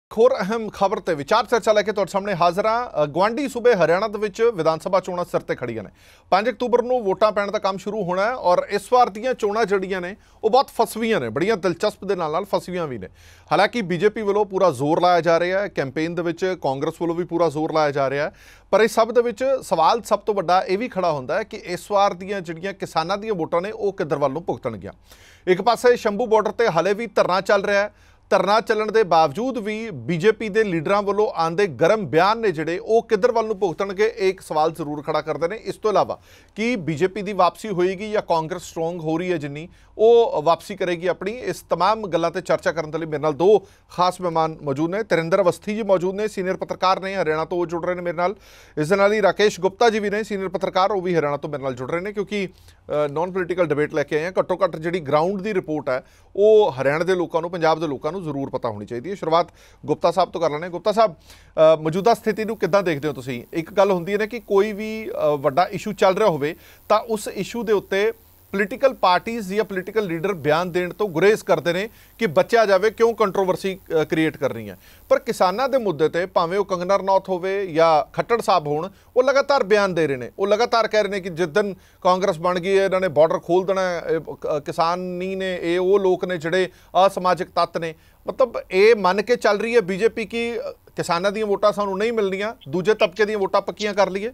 ਹੋਰ ਅਹਿਮ ਖਬਰ ਤੇ ਵਿਚਾਰ ਚਰਚਾ ਲੈ ਕੇ ਤੁਹਾਡੇ ਸਾਹਮਣੇ ਹਾਜ਼ਰ ਹਾਂ। ਗਵਾਂਢੀ ਸੂਬੇ ਹਰਿਆਣਾ ਦੇ ਵਿੱਚ ਵਿਧਾਨ ਸਭਾ ਚੋਣਾਂ ਸਿਰ ਤੇ ਖੜੀਆਂ ਨੇ। 5 ਅਕਤੂਬਰ ਨੂੰ ਵੋਟਾਂ ਪੈਣ ਦਾ ਕੰਮ ਸ਼ੁਰੂ ਹੋਣਾ ਹੈ ਔਰ ਇਸ ਵਾਰ ਦੀਆਂ ਚੋਣਾਂ ਜਿਹੜੀਆਂ ਨੇ ਉਹ ਬਹੁਤ ਫਸਵੀਆਂ ਨੇ, ਬੜੀਆਂ ਦਿਲਚਸਪ ਦੇ ਨਾਲ ਫਸਵੀਆਂ ਵੀ ਨੇ। ਹਾਲਾਂਕਿ ਬੀਜੇਪੀ ਵੱਲੋਂ ਪੂਰਾ ਜ਼ੋਰ ਲਾਇਆ ਜਾ ਰਿਹਾ ਹੈ, ਕੈਂਪੇਨ ਦੇ ਵਿੱਚ ਕਾਂਗਰਸ ਵੱਲੋਂ ਵੀ ਪੂਰਾ ਜ਼ੋਰ ਲਾਇਆ ਜਾ ਰਿਹਾ ਹੈ, ਪਰ ਇਸ ਸਭ ਦੇ ਵਿੱਚ ਸਵਾਲ ਸਭ ਤੋਂ ਵੱਡਾ ਇਹ ਵੀ ਖੜਾ ਹੁੰਦਾ ਹੈ ਕਿ ਇਸ ਵਾਰ ਦੀਆਂ ਜਿਹੜੀਆਂ ਕਿਸਾਨਾਂ ਦੀਆਂ ਵੋਟਾਂ ਨੇ ਉਹ ਕਿੱਧਰ ਵੱਲ ਨੂੰ ਭੁਗਤਣਗੀਆਂ। ਇੱਕ ਪਾਸੇ ਸ਼ੰਭੂ ਬਾਰਡਰ ਤੇ ਹਾਲੇ ਵੀ ਧਰਨਾ ਚੱਲ ਰਿਹਾ ਹੈ। ਧਰਨਾ ਚੱਲਣ ਦੇ ਬਾਵਜੂਦ ਵੀ ਬੀਜੇਪੀ ਦੇ ਲੀਡਰਾਂ ਵੱਲੋਂ ਆਉਂਦੇ ਗਰਮ ਬਿਆਨ ਨੇ ਜਿਹੜੇ ਉਹ ਕਿੱਧਰ ਵੱਲ ਨੂੰ ਭੁਗਤਣਗੇ, ਇਹ ਇੱਕ ਸਵਾਲ ਜ਼ਰੂਰ ਖੜਾ ਕਰਦੇ ਨੇ। ਇਸ ਤੋਂ ਇਲਾਵਾ ਕਿ ਬੀਜੇਪੀ ਦੀ ਵਾਪਸੀ ਹੋਏਗੀ ਜਾਂ ਕਾਂਗਰਸ ਸਟਰੋਂਗ ਹੋ ਰਹੀ ਹੈ ਜਿੰਨੀ ਉਹ ਵਾਪਸੀ ਕਰੇਗੀ ਆਪਣੀ, ਇਸ तमाम ਗੱਲਾਂ ਤੇ ਚਰਚਾ ਕਰਨ ਦੇ ਲਈ ਮੇਰੇ ਨਾਲ ਦੋ ਖਾਸ ਮਹਿਮਾਨ ਮੌਜੂਦ ਨੇ। ਤਰਿੰਦਰ ਅਵਸਥੀ ਜੀ ਮੌਜੂਦ ਨੇ, ਸੀਨੀਅਰ ਪੱਤਰਕਾਰ ਨੇ, ਹਰਿਆਣਾ ਤੋਂ ਉਹ ਜੁੜ ਰਹੇ ਨੇ ਮੇਰੇ ਨਾਲ। ਇਸ ਦੇ ਨਾਲ ਹੀ ਰਾਕੇਸ਼ ਗੁਪਤਾ ਜੀ ਵੀ ਨੇ, ਸੀਨੀਅਰ ਪੱਤਰਕਾਰ, ਉਹ ਵੀ ਹਰਿਆਣਾ ਤੋਂ ਮੇਰੇ ਨਾਲ ਜੁੜ ਰਹੇ ਨੇ, ਕਿਉਂਕਿ ਨੌਨ ਪੋਲੀਟੀਕਲ ਡਿਬੇਟ ਲੈ ਕੇ ਆਏ ਹਾਂ। ਘੱਟੋ ਘੱਟ ਜਿਹੜੀ ਗਰਾਊਂਡ ਦੀ ਰਿਪੋਰਟ ਹੈ ਉਹ ਹਰਿਆਣਾ ਦੇ ਲੋਕਾਂ ਨੂੰ, ਪੰਜਾਬ ਦੇ ਲੋਕਾਂ ਨੂੰ ਜ਼ਰੂਰ ਪਤਾ ਹੋਣੀ ਚਾਹੀਦੀ ਹੈ। ਸ਼ੁਰੂਆਤ ਗੁਪਤਾ ਸਾਹਿਬ ਤੋਂ ਕਰ ਲੈਂਦੇ। ਗੁਪਤਾ ਸਾਹਿਬ, ਮੌਜੂਦਾ ਸਥਿਤੀ ਨੂੰ ਕਿੱਦਾਂ ਦੇਖਦੇ ਹੋ ਤੁਸੀਂ? ਇੱਕ ਗੱਲ ਹੁੰਦੀ ਹੈ ਨਾ ਕਿ ਕੋਈ ਵੀ ਵੱਡਾ ਇਸ਼ੂ ਚੱਲ ਰਿਹਾ ਹੋਵੇ ਤਾਂ ਉਸ ਇਸ਼ੂ ਦੇ ਉੱਤੇ ਪੋਲੀਟੀਕਲ ਪਾਰਟੀਜ਼ ਜਾਂ ਪੋਲੀਟੀਕਲ ਲੀਡਰ ਬਿਆਨ ਦੇਣ ਤੋਂ ਗੁਰੇਜ਼ ਕਰਦੇ ਨੇ ਕਿ ਬਚਿਆ ਜਾਵੇ, ਕਿਉਂ ਕੰਟਰੋਵਰਸੀ ਕ੍ਰੀਏਟ ਕਰ ਰਹੀ ਹੈ। ਪਰ ਕਿਸਾਨਾਂ ਦੇ ਮੁੱਦੇ ਤੇ ਭਾਵੇਂ ਉਹ ਕੰਗਨਾ ਰਣੌਤ ਹੋਵੇ ਜਾਂ ਖੱਟੜ ਸਾਹਿਬ ਹੋਣ, ਉਹ ਲਗਾਤਾਰ ਬਿਆਨ ਦੇ ਰਹੇ ਨੇ। ਉਹ ਲਗਾਤਾਰ ਕਹਿ ਰਹੇ ਨੇ ਕਿ ਜਿੱਦਣ ਕਾਂਗਰਸ ਬਣ ਗਈ ਹੈ ਇਹਨਾਂ ਨੇ ਬਾਰਡਰ ਖੋਲ੍ਹ ਦੇਣਾ, ਕਿਸਾਨੀ ਨੇ, ਇਹ ਉਹ ਲੋਕ ਨੇ ਜਿਹੜੇ ਅਸਮਾਜਿਕ ਤੱਤ ਨੇ। ਮਤਲਬ ਇਹ ਮੰਨ ਕੇ ਚੱਲ ਰਹੀ ਹੈ ਬੀਜੇਪੀ ਕਿ ਕਿਸਾਨਾਂ ਦੀਆਂ ਵੋਟਾਂ ਸਾਨੂੰ ਨਹੀਂ ਮਿਲਣੀਆਂ, ਦੂਜੇ ਤਬਕੇ ਦੀਆਂ ਵੋਟਾਂ ਪੱਕੀਆਂ ਕਰ ਲਈਏ।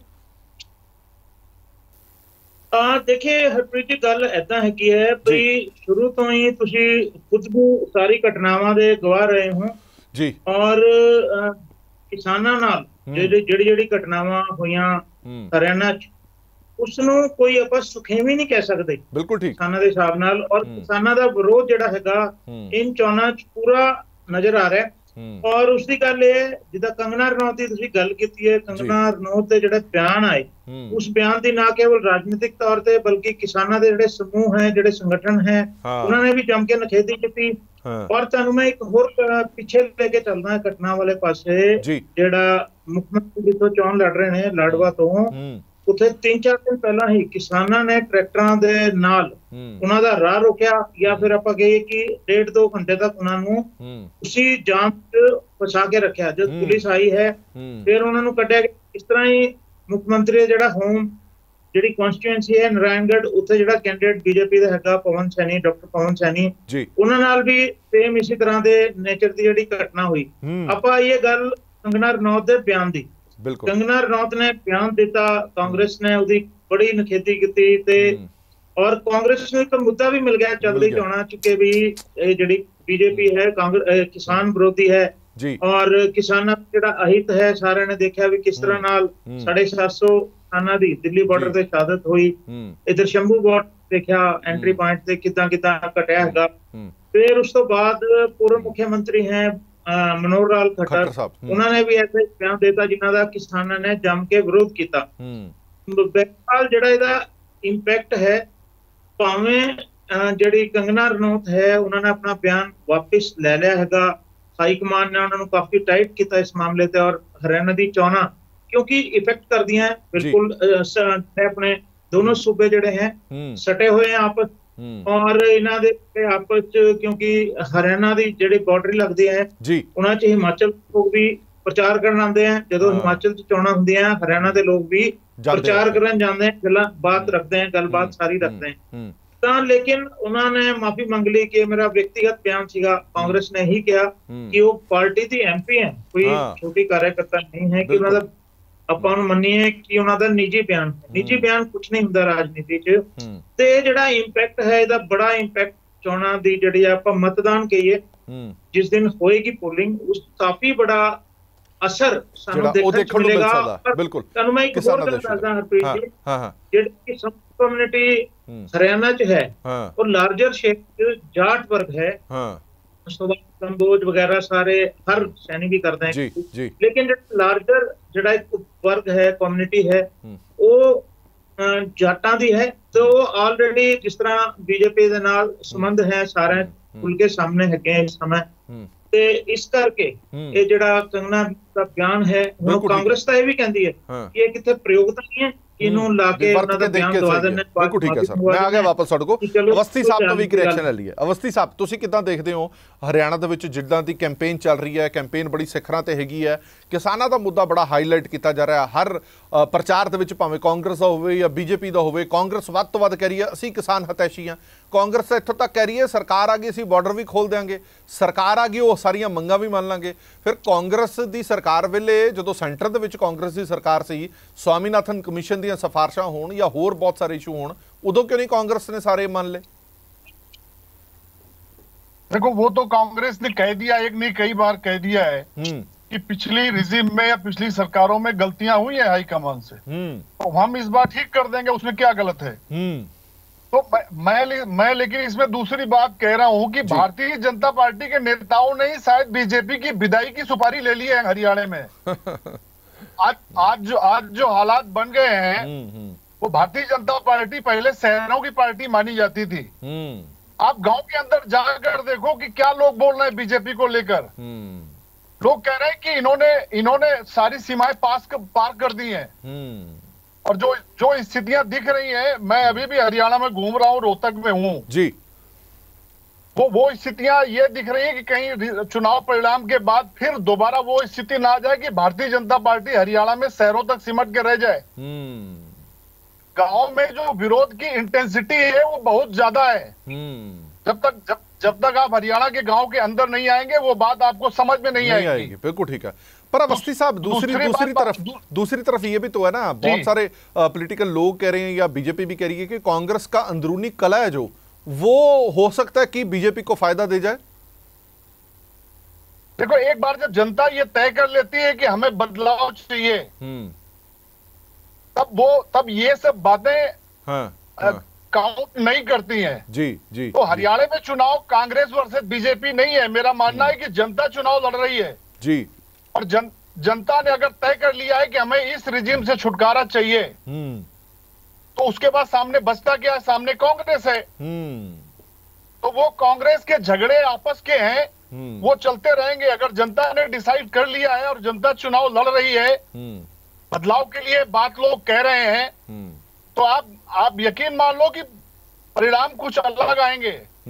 देखिए हरप्रीत जी, गल ऐसा हैगी है भी शुरू तो ही तुसी खुद भी सारी घटनावां दे गवाह रहे हो जी, और किसानां नाल ਜਿਹੜੀ घटनावां होईयां हरियाणा च उसनूं कोई आपां सुखेवी नहीं कह सकदे। बिल्कुल ठीक, किसानां दे हिसाब नाल और किसानां दा विरोध जिहड़ा हैगा इन चोणां च पूरा नजर आ रहा है। और उसकी गल जिदा कंगना रनौत की तुसीं गल कीती है, कंगना रनौत दे जिहड़े बयान आए उस बयान की ना केवल राजनीतिक तौर पे बल्कि किसानां दे जिहड़े समूह हैं, जिहड़े संगठन हैं, उन्होंने भी जम के निखेधी की। और तुहानूं मैं एक होर पिछे लेके चलदा घटना वाले पासे, जिहड़ा मुख्यमंत्री जिथों चोण लड़ रहे हैं लाडवा तो उत्थे 3-4 दिन पहला ही किसानां ने ट्रैक्टरां दे नाल उन्हां दा राह रोकिया, या फिर आपां कहिए कि 1.5-2 घंटे तक उन्हां नूं उसी जाम च फसा के रखिया। जब पुलिस आई है फिर उन्हां नूं कड्ढिया गया। इस तरह ही मुख्यमंत्री जिहड़ा होम जिहड़ी कॉन्स्टिट्यूएंसी है नारायणगढ़, उत्थे जिहड़ा कैंਡੀਡੇਟ बीजेपी दा हैगा पवन सैनी, डॉक्टर पवन सैनी, उन्हां नाल भी सेम इसी तरह दे नेचर दी जिहड़ी घटना हुई। आपां ये गल कंगना रनौत दे बयान दी, कंगना रनौत ने बयान दिता, कांग्रेस ने उसकी बड़ी निखेधी की और कांग्रेस को एक मुद्दा भी मिल गया चलती चोणां च कि भी जिहड़ी बीजेपी है कांग्रेस किसान विरोधी है और किसानां दा जिहड़ा अहित है। सारे ने देखा भी किस तरह नाल 750 किसानां दी दिल्ली बॉर्डर ते शहादत हुई। इधर शंभू बॉर्डर देखा एंट्री पॉइंट ते किदां किदां घटिया हैगा। फिर उस तो बाद पूर्व मुख्यमंत्री हैं मनोहर लाल खट्टर, उन्होंने भी ऐसे बयान देता जिन्हां दा किसानां ने जम के विरोध किया। बहरहाल जिहड़ा इहदा इंपैक्ट है, भावें जिहड़ी कंगना रनौत है उन्होंने अपना बयान वापस ले लिया हैगा, हाईकमान ने उन्होंने काफी टाइट किया इस मामले ते, और हरियाणा दी चोणां क्योंकि इफेक्ट कर दियां बिल्कुल अपने दोनों सूबे जिहड़े हैं सटे हुए हैं आपस, और इन्हां दे आपस च क्योंकि हरियाणा दी जिहड़ी बार्डर लगदी है उन्हां च हिमाचल लोग भी प्रचार करन आंदे हैं। जदों हिमाचल च चोणां हुंदियां हरियाणा दे लोग भी प्रचार करन जांदे हैं, गल्लां बात रखते हैं, गलबात सारी रखते हैं। तां लेकिन उन्होंने माफी मंग ली कि मेरा व्यक्तिगत बयान सीगा। कांग्रेस ने ही कहा कि वो पार्टी दी एमपी है, कोई छोटी कार्यकर्ता नहीं है कि उन्होंने ਆਪਾਂ ਨੂੰ ਮੰਨੀਏ ਕਿ ਉਹਨਾਂ ਦਾ ਨਿੱਜੀ ਬਿਆਨ ਕੁਝ ਨਹੀਂ ਹੁੰਦਾ ਰਾਜਨੀਤੀ 'ਚ। ਤੇ ਜਿਹੜਾ ਇੰਪੈਕਟ ਹੈ ਇਹਦਾ ਬੜਾ ਇੰਪੈਕਟ ਚੋਣਾਂ ਦੀ ਜਿਹੜੀ ਆਪਾਂ ਮਤਦਾਨ ਕਹੀਏ ਜਿਸ ਦਿਨ ਹੋਏਗੀ ਪੋਲਿੰਗ, ਉਸ ਕਾਫੀ ਬੜਾ ਅਸਰ ਸਾਨੂੰ ਦੇਖਣ ਨੂੰ ਮਿਲੇਗਾ। ਬਿਲਕੁਲ, ਤੁਹਾਨੂੰ ਮੈਂ ਇੱਕ ਹੋਰ ਗੱਲ ਦੱਸਦਾ ਹਰਪ੍ਰੀਤ ਜੀ, ਜਿਹੜੀ ਸਬ ਕਮਿਊਨਿਟੀ ਹਰਿਆਣਾ 'ਚ ਹੈ ਉਹ ਲਾਰਜਰ ਸ਼ੇਪ 'ਚ ਜਾਟ ਵਰਗ ਹੈ। ਉਸ ਤੋਂ ਬਾਅਦ ਕੰਬੋਜ ਵਗੈरह सारे हर सैनिक भी करते हैं जी। लेकिन जो लार्जर जिहड़ा एक वर्ग है, कम्युनिटी है, वो जाटां दी है। तो ऑलरेडी जिस तरह बीजेपी दे नाल संबंध है सारे खुल के सामने है इस समय, ते इस करके ये जिहड़ा कंगना दा बयान है, हुण कांग्रेस तां ये भी कहंदी है कि ये किथे प्रयोग तां नहीं है ਇਹਨੂੰ ਲਾ ਕੇ ਉਹਨਾਂ ਦਾ ਬਿਆਨ ਦਵਾ ਦਿੰਦੇ। ਬਿਲਕੁਲ ਠੀਕ ਹੈ ਸਰ, ਮੈਂ ਆ ਗਿਆ ਵਾਪਸ ਤੁਹਾਡੇ ਕੋਲ। ਅਵਸਥੀ ਸਾਹਿਬ ਤੋਂ ਵੀ ਇੱਕ ਰਿਐਕਸ਼ਨ ਲੈ ਲਈਏ। ਅਵਸਥੀ ਸਾਹਿਬ, ਤੁਸੀਂ ਕਿੱਦਾਂ ਦੇਖਦੇ ਹੋ ਹਰਿਆਣਾ ਦੇ ਵਿੱਚ ਜਿੱਦਾਂ ਦੀ ਕੈਂਪੇਨ ਚੱਲ ਰਹੀ ਹੈ, ਕੈਂਪੇਨ ਬੜੀ ਸਿਖਰਾਂ ਤੇ ਹੈਗੀ ਹੈ, ਕਿਸਾਨਾਂ ਦਾ ਮੁੱਦਾ ਬੜਾ ਹਾਈਲਾਈਟ ਕੀਤਾ ਜਾ ਰਿਹਾ ਹਰ ਪ੍ਰਚਾਰ ਦੇ ਵਿੱਚ, ਭਾਵੇਂ ਕਾਂਗਰਸ ਦਾ ਹੋਵੇ ਜਾਂ ਬੀਜੇਪੀ ਦਾ ਹੋਵੇ। ਕਾਂਗਰਸ ਵੱਧ ਤੋਂ ਵੱਧ ਕਹਿ ਰਹੀ ਹੈ ਅਸੀਂ ਕਿਸਾਨ ਹਤੈਸ਼ੀ ਹਾਂ, ਕਾਂਗਰਸ ਤਾਂ ਇੱਥੋਂ ਤੱਕ ਕਹਿ ਰਹੀ ਹੈ ਸਰਕਾਰ ਆ ਗਈ ਅਸੀਂ ਬਾਰਡਰ ਵੀ ਖੋਲ ਦਿਆਂਗੇ, ਸਰਕਾਰ ਆ ਗਈ ਉਹ ਸਾਰੀਆਂ ਮੰਗਾਂ ਵੀ ਮੰਨ ਲਾਂਗੇ। ਫਿਰ ਕਾਂਗਰਸ ਦੀ ਸਰਕਾਰ ਵੇਲੇ ਜਦੋਂ ਸੈਂਟਰ ਦੇ ਵਿੱਚ ਕਾਂਗਰਸ ਦੀ ਸਰਕਾਰ ਸੀ, ਸਵਾਮੀਨਾਥਨ ਕਮਿਸ਼ਨ ਦੀਆਂ ਸਿਫਾਰਸ਼ਾਂ ਹੋਣ ਜਾਂ ਹੋਰ ਬਹੁਤ ਸਾਰੇ ਇਸ਼ੂ ਹੋਣ, ਉਦੋਂ क्यों नहीं कांग्रेस ने सारे मान ले? देखो वो तो कांग्रेस ने कह दिया, एक नहीं कई बार कह दिया है कि पिछली रिजिम में या पिछली सरकारों में गलतियां हुई है हाईकमान से, तो हम इस बार ठीक कर देंगे, उसमें क्या गलत है। तो मैं लेकिन इसमें दूसरी बात कह रहा हूं कि भारतीय जनता पार्टी के नेताओं ने ही शायद बीजेपी की विदाई की सुपारी ले ली है हरियाणा में। आज जो हालात बन गए हैं, वो भारतीय जनता पार्टी पहले शहरों की पार्टी मानी जाती थी। आप गांव के अंदर जाकर देखो कि क्या लोग बोल रहे हैं बीजेपी को लेकर। लोग कह रहे हैं कि इन्होंने सारी सीमाएं पार कर दी हैं। और जो स्थितियां दिख रही हैं, मैं अभी भी हरियाणा में घूम रहा हूं, रोहतक में हूं जी, वो स्थितियां ये दिख रही है कि कहीं चुनाव परिणाम के बाद फिर दोबारा वो स्थिति ना आ जाए कि भारतीय जनता पार्टी हरियाणा में शहरों तक सिमट के रह जाए। गांव में जो विरोध की इंटेंसिटी है वो बहुत ज्यादा है। जब तक आप हरियाणा के गांव के अंदर नहीं आएंगे वो बात आपको समझ में नहीं आएगी। बिल्कुल ठीक है। पर अवस्थी साहब, दूसरी तरफ ये भी तो है ना, बहुत सारे पॉलिटिकल लोग कह रहे हैं या बीजेपी भी कह रही है कि कांग्रेस का अंदरूनी कला है जो, वो हो सकता है कि बीजेपी को फायदा दे जाए। देखो, एक बार जब जनता ये तय कर लेती है कि हमें बदलाव चाहिए, तब ये सब बातें काउंट नहीं करती हैं। जी। तो हरियाणा में चुनाव कांग्रेस वर्सेस बीजेपी नहीं है। मेरा मानना है कि जनता चुनाव लड़ रही है जी, और जनता ने अगर तय कर लिया है कि हमें इस रिजिम से छुटकारा चाहिए, तो उसके बाद सामने बचता क्या है? सामने कांग्रेस है। तो वो कांग्रेस के झगड़े आपस के हैं, वो चलते रहेंगे। अगर जनता ने डिसाइड कर लिया है और जनता चुनाव लड़ रही है, बदलाव के लिए बात लोग कह रहे हैं, तो आप यकीन मान लो कि परिणाम कुछ अलग आएंगे।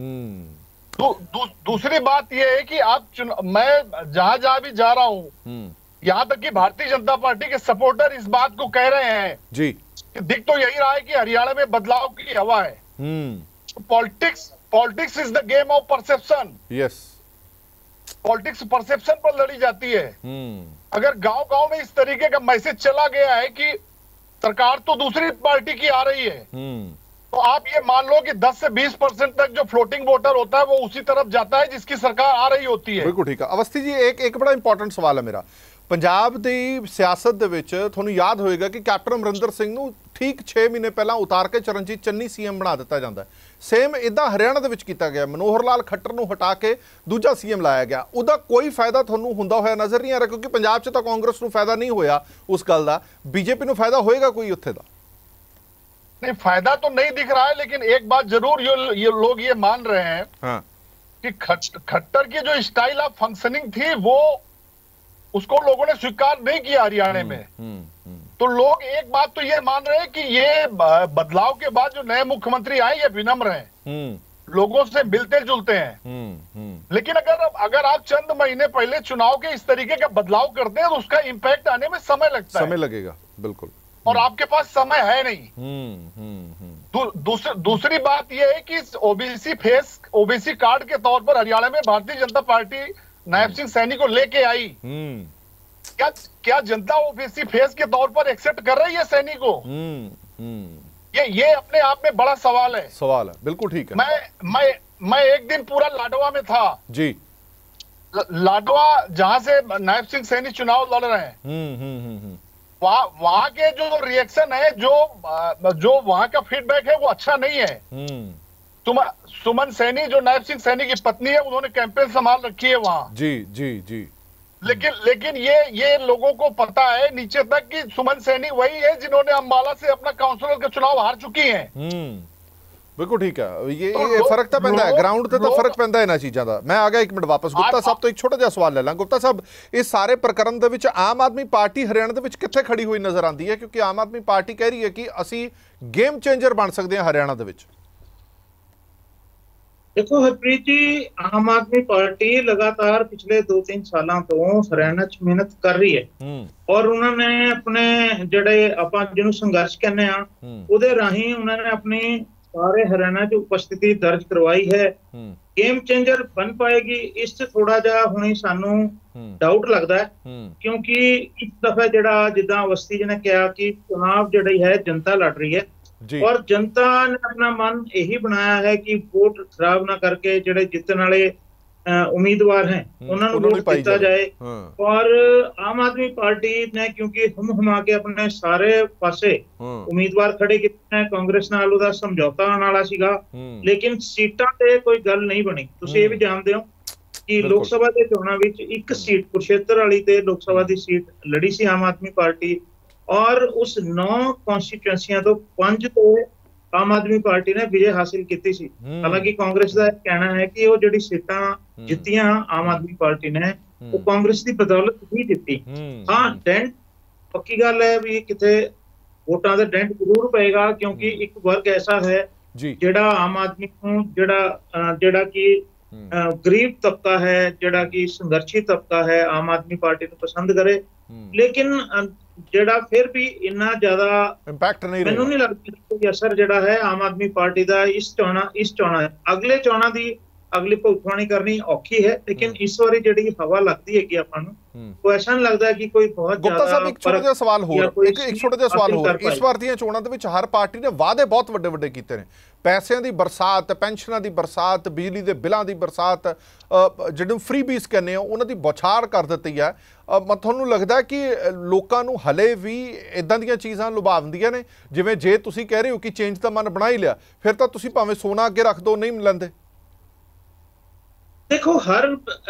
दूसरी बात यह है कि मैं जहां भी जा रहा हूं, यहां तक कि भारतीय जनता पार्टी के सपोर्टर इस बात को कह रहे हैं जी, कि दिख तो यही रहा है कि हरियाणा में बदलाव की हवा है। Politics is the game of perception. Yes, politics perception पर लड़ी जाती है। अगर गांव में इस तरीके का मैसेज चला गया है कि सरकार तो दूसरी पार्टी की आ रही है, तो आप ये मान लो कि 10 से 20% तक जो फ्लोटिंग वोटर होता है वो उसी तरफ जाता है जिसकी सरकार आ रही होती है। बिल्कुल ठीक है। अवस्थी जी, एक बड़ा इंपॉर्टेंट सवाल है मेरा। ਪੰਜਾਬ ਦੀ ਸਿਆਸਤ ਦੇ ਵਿੱਚ ਤੁਹਾਨੂੰ ਯਾਦ ਹੋਏਗਾ ਕਿ ਕੈਪਟਨ ਅਮਰਿੰਦਰ ਸਿੰਘ ਨੂੰ ਠੀਕ 6 ਮਹੀਨੇ ਪਹਿਲਾਂ ਉਤਾਰ ਕੇ ਚਰਨਜੀਤ ਚੰਨੀ ਸੀਐਮ ਬਣਾ ਦਿੱਤਾ ਜਾਂਦਾ। ਸੇਮ ਇਦਾਂ ਹਰਿਆਣਾ ਦੇ ਵਿੱਚ ਕੀਤਾ ਗਿਆ। ਮਨੋਹਰ ਲਾਲ ਖੱਟਰ ਨੂੰ ਹਟਾ ਕੇ ਦੂਜਾ ਸੀਐਮ ਲਾਇਆ ਗਿਆ। ਉਹਦਾ ਕੋਈ ਫਾਇਦਾ ਤੁਹਾਨੂੰ ਹੁੰਦਾ ਹੋਇਆ ਨਜ਼ਰ ਨਹੀਂ ਆ ਰਿਹਾ, ਕਿਉਂਕਿ ਪੰਜਾਬ 'ਚ ਤਾਂ ਕਾਂਗਰਸ ਨੂੰ ਫਾਇਦਾ ਨਹੀਂ ਹੋਇਆ ਉਸ ਗੱਲ ਦਾ। ਬੀਜੇਪੀ ਨੂੰ ਫਾਇਦਾ ਹੋਏਗਾ ਕੋਈ ਉੱਥੇ ਦਾ? नहीं, फायदा तो नहीं दिख रहा है, लेकिन एक बात जरूर ये लोग ये मान रहे हैं कि खट्टर की जो स्टाइल ऑफ फंक्शनिंग थी वो उसको लोगों ने स्वीकार नहीं किया हरियाणा में। तो लोग एक बात तो ये मान रहे हैं कि ये बदलाव के बाद जो नए मुख्यमंत्री आए ये विनम्र हैं, लोगों से मिलते जुलते हैं। लेकिन अगर आप चंद महीने पहले चुनाव के इस तरीके का बदलाव करते हैं तो उसका इम्पैक्ट आने में समय लगता है। समय लगेगा, बिल्कुल। और आपके पास समय है नहीं। दूसरी बात यह है कि ओबीसी कार्ड के तौर पर हरियाणा में भारतीय जनता पार्टी नायब सिंह सैनी को लेके आई। क्या जनता ओबीसी फेस के तौर पर एक्सेप्ट कर रही है सैनी को? ये अपने आप में बड़ा सवाल है। बिल्कुल ठीक है। मैं एक दिन पूरा लाडवा में था जी। लाडवा जहां से नायब सिंह सैनी चुनाव लड़ रहे हैं, वहां के जो रिएक्शन है, जो वहां का फीडबैक है वो अच्छा नहीं है। सुमन सैनी जो नायब सिंह सैनी की पत्नी है, उन्होंने कैंपेन संभाल रखी है वहां जी। लेकिन ये लोगों को पता है नीचे तक कि सुमन सैनी वही है जिन्होंने अंबाला से अपना काउंसिलर का चुनाव हार चुकी हैं। बिल्कुल ठीक है। ये फर्क तो पैंदा है, ग्राउंड ते तो फर्क पैंदा है इन्हां चीज़ां दा। मैं आ गया एक मिनट वापस गुप्ता साहब तो एक छोटा जिहा सवाल ले ਲਾਂ। गुप्ता साहब, इस सारे प्रकरण ਦੇ ਵਿੱਚ आम आदमी पार्टी हरियाणा ਦੇ ਵਿੱਚ ਕਿੱਥੇ खड़ी हुई नज़र आती है? क्योंकि आम आदमी पार्टी कह रही है कि ਅਸੀਂ गेम चेंजर बन सकते हैं हरियाणा ਦੇ ਵਿੱਚ। देखो हरप्रीत जी, आम आदमी पार्टी लगातार पिछले 2-3 सालों तो हरियाणा च मेहनत कर रही है और उन्होंने अपने ਜਿਹੜੇ ਆਪਾਂ ਜਿਹਨੂੰ ਸੰਘਰਸ਼ ਕਹਿੰਦੇ ਆ ਉਹਦੇ ਰਾਹੀਂ ਉਹਨਾਂ ਨੇ ਆਪਣੀ सारे हरियाणा च उपस्थिति दर्ज करवाई है। गेम चेंजर बन पाएगी इस थोड़ा जा हुणे सानू डाउट लगता है, क्योंकि इस दफा जड़ा जिदा अवस्थी जी ने कहा कि चुनाव जड़ी है जनता लड़ रही है और जनता ने अपना मन यही बनाया है कि वोट खराब ना करके जड़े जितने वाले उम्मीदवार हैं उन्होंने वोट दिया जाए। और आम आदमी पार्टी ने क्योंकि हुमा के अपने सारे पासे उम्मीदवार खड़े किए, कांग्रेस नाल उहदा समझौता होने वाला सीगा, लेकिन सीटां ते कोई गल नहीं बनी। तुसीं ये भी जानते हो कि लोक सभा के चोणां विच एक सीट कुरुक्षेत्र वाली ते लोक सभा की सीट लड़ी सी आम आदमी पार्टी और उस 9 कॉन्स्टिट्यूएंसियां तो 5 तो आम आदमी पार्टी ने विजय हासिल की सी। हालांकि कांग्रेस का कहना है कि वो जिहड़ी सीटां जित्तियां आम आदमी पार्टी ने वो कांग्रेस की बदौलत ही जित्ती। हाँ, डेंट पक्की गल है भी किते वोटां दा डेंट जरूर पेगा, क्योंकि एक वर्ग ऐसा है जिहड़ा आम आदमी को जिहड़ा कि गरीब तबका है, जिहड़ा कि संघर्षी तबका है, आम आदमी पार्टी को पसंद करे, लेकिन ਜਿਹੜਾ फिर भी इन्ना ज्यादा इंपैक्ट नहीं मैनू नहीं लगता कोई असर जिहड़ा है आम आदमी पार्टी का इस चोणा अगले चोणा की अगली भुगतानी करनी औखी है, लेकिन इस बारी जिहड़ी हवा लगती है कि आपां नूं वो ऐसा नहीं लगता कि कोई बहुत गुप्ता साहब एक छोटा जिहा सवाल होर एक छोटा जिहा सवाल होर इस वार ਦੀਆਂ ਚੋਣਾਂ ਦੇ ਵਿੱਚ ਹਰ ਪਾਰਟੀ ਨੇ ਵਾਅਦੇ ਬਹੁਤ ਵੱਡੇ ਵੱਡੇ ਕੀਤੇ ਨੇ, ਪੈਸਿਆਂ ਦੀ ਬਰਸਾਤ, ਪੈਨਸ਼ਨਾਂ ਦੀ ਬਰਸਾਤ, ਬਿਜਲੀ ਦੇ ਬਿੱਲਾਂ ਦੀ ਬਰਸਾਤ, ਜਿਹਨੂੰ ਫ੍ਰੀ ਬੀਸ ਕਹਿੰਦੇ ਆ ਉਹਨਾਂ ਦੀ ਬੌਛਾਰ ਕਰ ਦਿੱਤੀ ਹੈ। ਤੁਹਾਨੂੰ ਲੱਗਦਾ ਕਿ ਲੋਕਾਂ ਨੂੰ ਹਲੇ ਵੀ ਇਦਾਂ ਦੀਆਂ ਚੀਜ਼ਾਂ ਲੁਭਾਉਂਦੀਆਂ ਨੇ? ਜਿਵੇਂ ਜੇ ਤੁਸੀਂ ਕਹਿ ਰਹੇ ਹੋ ਕਿ ਚੇਂਜ ਤਾਂ ਮਨ ਬਣਾ ਹੀ ਲਿਆ, ਫਿਰ ਤਾਂ ਤੁਸੀਂ ਭਾਵੇਂ ਸੋਨਾ ਅੱਗੇ ਰੱਖ ਦਿਓ ਨਹੀਂ ਲੈਂਦੇ। देखो हर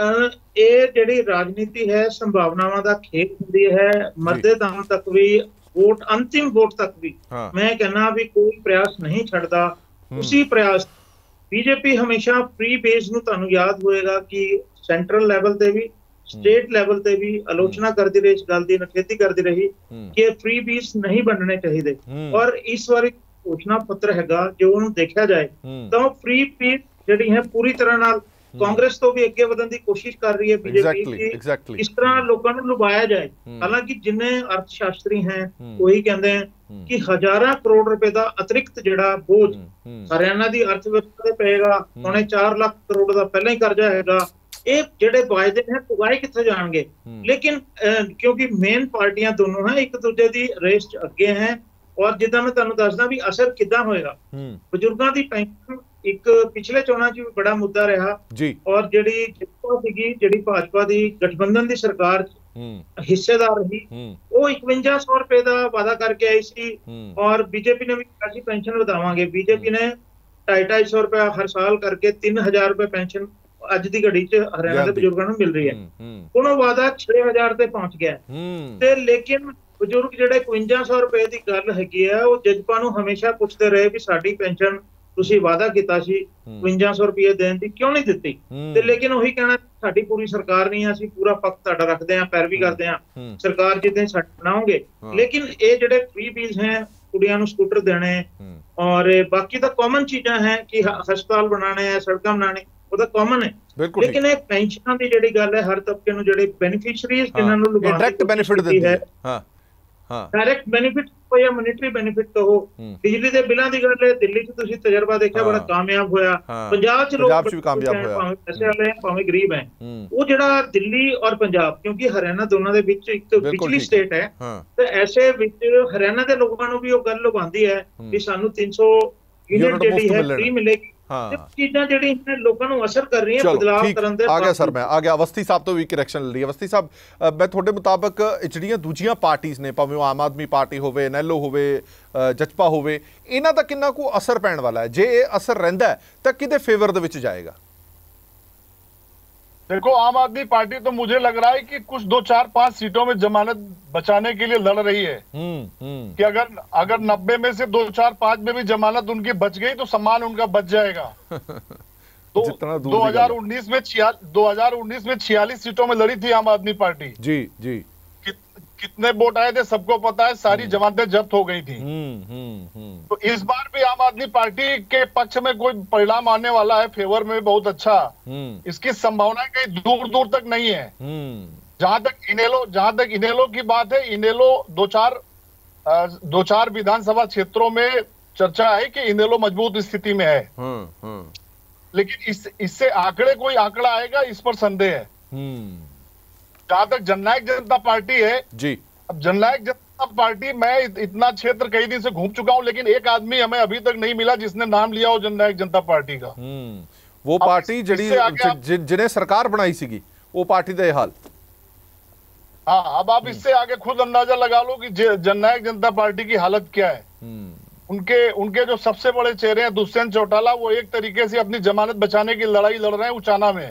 ये जिहड़ी राजनीति है संभावनावां दा खेल हुंदी है, मरदे दम तक भी वोट अंतिम वोट तक भी मैं कहना भी कोई प्रयास नहीं छड़दा। उसी प्रयास बीजेपी हमेशा फ्री बेस नूं तुहानूं याद होएगा कि सेंट्रल लेवल ते भी स्टेट लेवल ते भी आलोचना करती रही, इस गल दी नखेती करती रही कि फ्री बेस नहीं बनने चाहिए। और इस बार घोषणा पत्र हैगा जो उन्होंने देखा जाए तो फ्री बेस जिहड़ी है पूरी तरह नाल कांग्रेस तो भी अगे वधन की कोशिश कर रही है बीजेपी इस तरह लोगों को लुभाया जाए। हालांकि जिन्ने अर्थशास्त्री हैं वही कहते हैं कि हजारों करोड़ रुपए का अतिरिक्त जिहड़ा बोझ हरियाणा की अर्थव्यवस्था ते पेगा, 4.5 लाख करोड़ का पहले ही कर्जा हैगा, ये जिहड़े वायदे हैं पुगाए कित्थे जाणगे। लेकिन क्योंकि मेन पार्टियां दोनों हैं एक दूजे की रेस च अगे हैं और जिद्दां मैं तुहानूं दसदा भी असर किद्दां होएगा। बजुर्गों की पेंशन एक पिछले चोणां च बड़ा मुद्दा रहा और जिहड़ी जिप्पा सीगी जिहड़ी भाजपा दी गठबंधन दी सरकार हिस्सेदार रही वो 5100 रुपए का वादा करके आई सी और बीजेपी ने भी ऐसी पेंशन वधावांगे। बीजेपी ने 250 रुपया हर साल करके 3000 रुपए पेंशन अज दी घड़ी च हरियाणा के बजुर्गों को मिल रही है। हुण वादा 6000 ते पहुंच गया ते लेकिन बजुर्ग जिहड़े 5100 रुपए की गल हैगी है वो जजपा नूं हमेशा पुछते रहे भी साडी पेंशन ਤੁਸੀਂ ਵਾਅਦਾ ਕੀਤਾ ਸੀ 5200 ਰੁਪਏ ਦੇਣ ਦੀ ਕਿਉਂ ਨਹੀਂ ਦਿੱਤੀ ਤੇ ਲੇਕਿਨ ਉਹੀ ਕਹਿਣਾ ਸਾਡੀ ਪੂਰੀ ਸਰਕਾਰ ਨਹੀਂ, ਅਸੀਂ ਪੂਰਾ ਪੱਕ ਤੁਹਾਡਾ ਰੱਖਦੇ ਆਂ, ਪੈਰਵੀ ਕਰਦੇ ਆਂ ਸਰਕਾਰ ਜਿੱਦਾਂ ਸਾਡ ਬਣਾਓਗੇ। लेकिन ਇਹ ਜਿਹੜੇ फ्री बीज हैं ਕੁੜੀਆਂ ਨੂੰ ਸਕੂਟਰ ਦੇਣੇ और बाकी तो कॉमन चीज़ां हैं कि हस्पताल बनाने हैं, सड़क बनाने वो तो कॉमन है, लेकिन एक पेंशन की जिहड़ी गल है हर तबके नूं जिहड़े बेनीफिशरीज जिन्हां नूं डायरेक्ट बेनिफिट दिंदी है डायरेक्ट बेनिफिट को या मॉनेटरी बेनिफिट कहो। बिजली के बिलों की गल है दिल्ली च तुसीं तजर्बा देखा बड़ा कामयाब होया, पंजाब च लोग भी कामयाब होया, भावें पैसे वाले हैं भावें गरीब हैं। वो जिहड़ा दिल्ली और पंजाब क्योंकि हरियाणा दोनों दे विच एक पिछली स्टेट है ते ऐसे विच हरियाणा के लोगों नूं भी वो गल लुभांदी है कि सानूं 300 यूनिट जिहड़ी है फ्री मिलेगी। चीज़ां जिहड़ी हैं लोकां नूं असर कर रही हैं बदलाव करन दे। आ गया सर, मैं आ गया अवस्थी साहब तो भी करेक्शन ले ली। अवस्थी साहब मैं तुहाडे मुताबिक जिहड़ियां दूजियां पार्टीज़ ने भावें आम आदमी पार्टी होवे, नैलो होवे, जजपा होवे, इन्हां दा किन्ना को असर पैण वाला है? जे ये असर रहिंदा है तां किहदे फेवर दे विच जाएगा? देखो, आम आदमी पार्टी तो मुझे लग रहा है कि कुछ 2, 4, 5 सीटों में जमानत बचाने के लिए लड़ रही है। कि अगर 90 में से 2, 4, 5 में भी जमानत उनकी बच गई तो सम्मान उनका बच जाएगा। तो 2019 में 46 सीटों में लड़ी थी आम आदमी पार्टी। जी जी। कितने वोट आए थे सबको पता है, सारी जमानतें जब्त हो गई थी। तो इस बार भी आम आदमी पार्टी के पक्ष में कोई परिणाम आने वाला है फेवर में बहुत अच्छा। इसकी संभावना कहीं दूर दूर तक नहीं है। जहां तक इनेलो की बात है, इनेलो 2, 4 विधानसभा क्षेत्रों में चर्चा है कि इनेलो मजबूत स्थिति में है। लेकिन इससे कोई आंकड़ा आएगा, इस पर संदेह है। जहां तक जननायक जनता पार्टी है जी, अब जननायक जनता पार्टी, मैं इतना क्षेत्र कई दिन से घूम चुका हूं, लेकिन एक आदमी हमें अभी तक नहीं मिला जिसने नाम लिया हो जननायक जनता पार्टी का। वो पार्टी जिन्हें सरकार बनाई सीगी, वो पार्टी का हाल। हाँ, अब आप इससे आगे खुद अंदाजा लगा लो कि जननायक जनता पार्टी की हालत क्या है। उनके जो सबसे बड़े चेहरे हैं दुष्यंत चौटाला, वो एक तरीके से अपनी जमानत बचाने की लड़ाई लड़ रहे हैं उचाना में।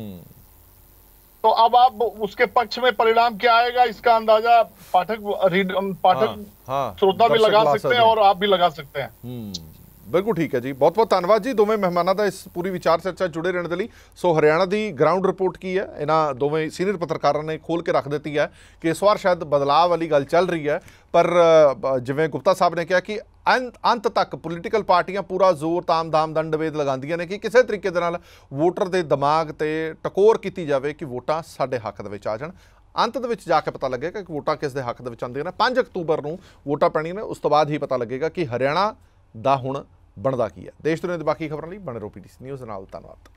तो अब आप उसके पक्ष में परिणाम क्या आएगा, इसका अंदाजा पाठक श्रोता भी लगा सकते हैं और आप भी लगा सकते हैं। बिल्कुल ठीक है जी, बहुत बहुत धन्यवाद जी दोवें मेहमानों का इस पूरी विचार चर्चा जुड़े रहने के लिए। सो हरियाणा की ग्राउंड रिपोर्ट की है, इन्होंने दोवें सीनियर पत्रकारों ने खोल के रख दी है कि इस बार शायद बदलाव वाली गल चल रही है, पर जिवें गुप्ता साहब ने कहा कि अंत तक पोलीटिकल पार्टियां पूरा जोर ताम धाम दंडभेद लगांदियां ने कि किसी तरीके दे नाल वोटर के दिमाग ते टकोर की जाए कि वोटां साडे हक दे विच आ जाण। अंत दे विच जाके पता लगेगा कि वोटां किस दे हक दे विच आंदियां ने। 5 अक्तूबर नूं वोटां पैणीਆਂ ने, उस तो बाद ही पता लगेगा कि हरियाणा दा हुण बनदा की है। देश दुनिया दी बाकी खबरां लई बने ਰਹੋ PTC न्यूज़ नाल। धन्यवाद।